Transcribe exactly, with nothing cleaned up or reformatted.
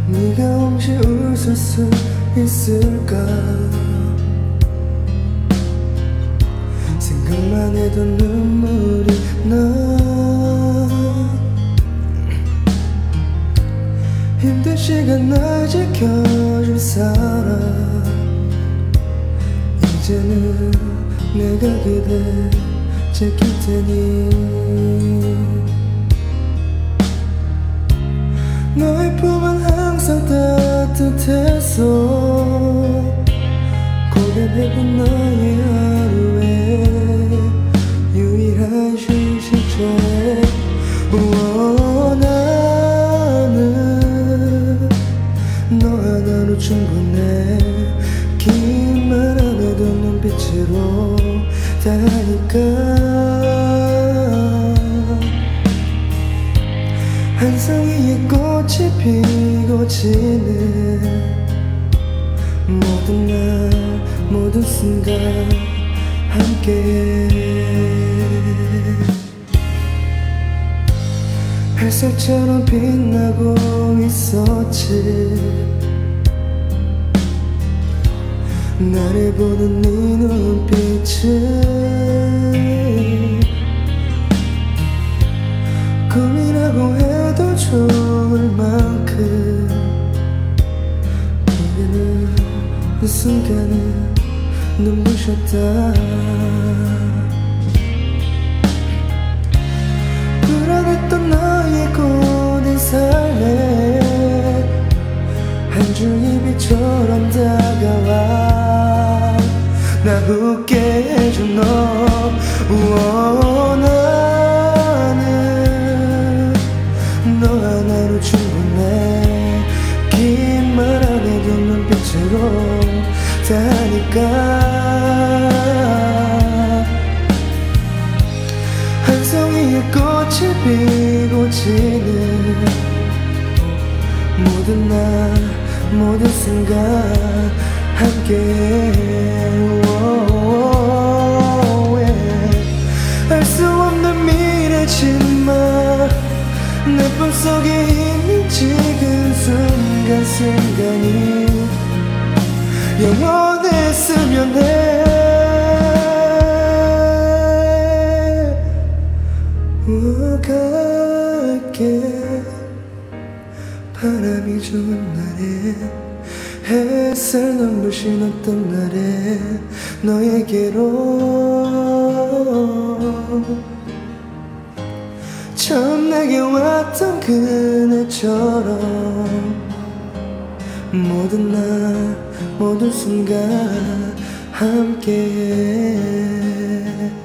네가 혹시 웃을 수 있을까. 생각만 해도 눈물이 나. 힘든 시간 날 지켜줄 사람, 이제는 내가 그대 지킬 테니. 너의 품은 항상 따뜻해서 고단했던 너의 하루에 유일한 휴식처에 나는 너 하나로 충분해. 긴 말 안 해도 눈빛으로 다 하니까. 한 송이의 꽃이 피고 지는 모든 날 모든 순간 함께해. 햇살처럼 빛나고 있었지. 나를 보는 네 눈빛은 꿈이라고 해도 좋을 만큼 우리는 그 순간은 눈부셨다. 불안했던 너의 고된 삶에 한 줄기 빛처럼 다가와 나 웃게 해준 너. 우와, 나는 너 하나로 충분해. 긴 말 안 해도 눈빛으로 다 하니까. 한 송이의 꽃이 피고 지는 모든 날 모든 순간 함께해. 알 수 없는 미래지만 내 품속에 있는 지금 순간 순간이 영원했으면 해. 우 갈게. 바람이 좋은 날에 햇살 눈부신 어떤 날에 너에게로 처음 내게 왔던 그날처럼 모든 날 모든 순간 함께해.